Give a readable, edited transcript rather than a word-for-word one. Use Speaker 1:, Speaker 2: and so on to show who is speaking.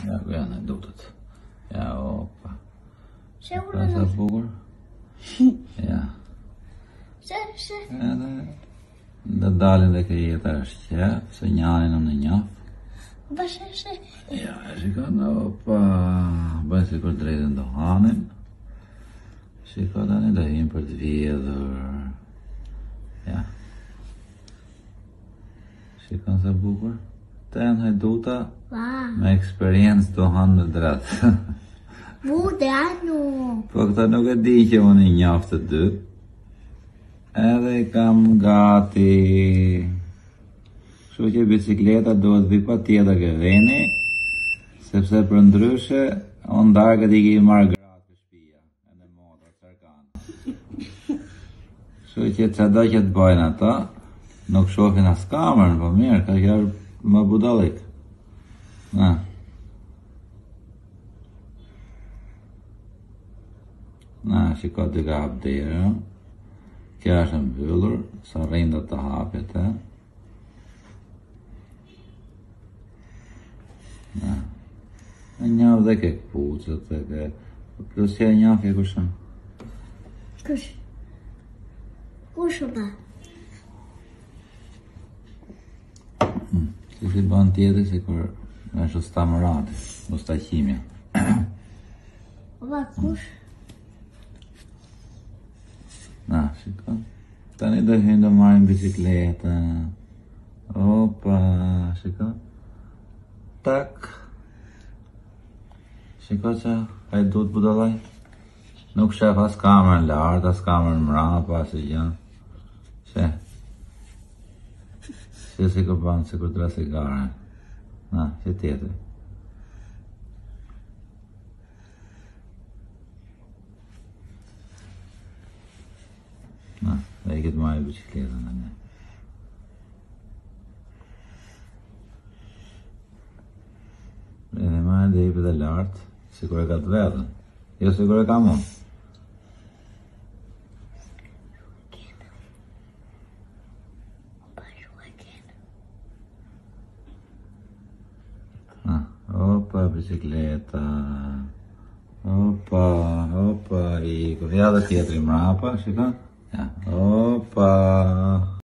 Speaker 1: Ja, gärna dotet. Ja, opa.
Speaker 2: Seguro
Speaker 1: Pasa
Speaker 2: no.
Speaker 1: bukur. Ja.
Speaker 2: Se.
Speaker 1: Da dalin dhe ke jeta është qef, se njanin unë njaf.
Speaker 2: Va se.
Speaker 1: Ja, e shikon, opa, bëjnë si kur drejtën do hanin. Shiko tani do him për të vjedhur. Ja. Shikon se bukur. Të janë hajduta
Speaker 2: Va.
Speaker 1: me eksperiencë do hanë në dratë.
Speaker 2: Bude ano.
Speaker 1: Po këta nuk e di që unë i njaftë të dy. Edhe i kam gati. Kështu që bicikleta duhet vi pa tjetër ke veni, sepse për ndryshe, unë darkët i ki marrë gratë për shpia, e në moda, qarkanë. Kështu që çdo që të bajnë ata, nuk shohin as kamerën, po mirë, ka që më budalik. Na. Na, shiko t'i ka hap derën. Kja është mbyllur, sa rrinda të hapet, e. Na. E njaf dhe ke këpucët, e ke... Plus që e njaf e kushën.
Speaker 2: Kush ba?
Speaker 1: Si si ban tjetër, si kur është ustamërati, ustaqimja.
Speaker 2: Va kush?
Speaker 1: Na, shiko. Tani do hynë do marrim bicikleta. Opa, shiko. Tak. Shiko që hajdut budallaj. Nuk shef as kamerën lartë, as kamerën mrapa, as i gjën. She. She si kur banë, si kur dra sigare. Na, që tjetër. Na, dhe i këtë marrë bicikletën në ne. Edhe marrë dhe i për dhe lartë, si kur e ka të vedën. Jo si kur e ka mund. Opa, bicikleta. Opa, i kur ja dhe tjetëri mrapa, shikon? Ja, opa.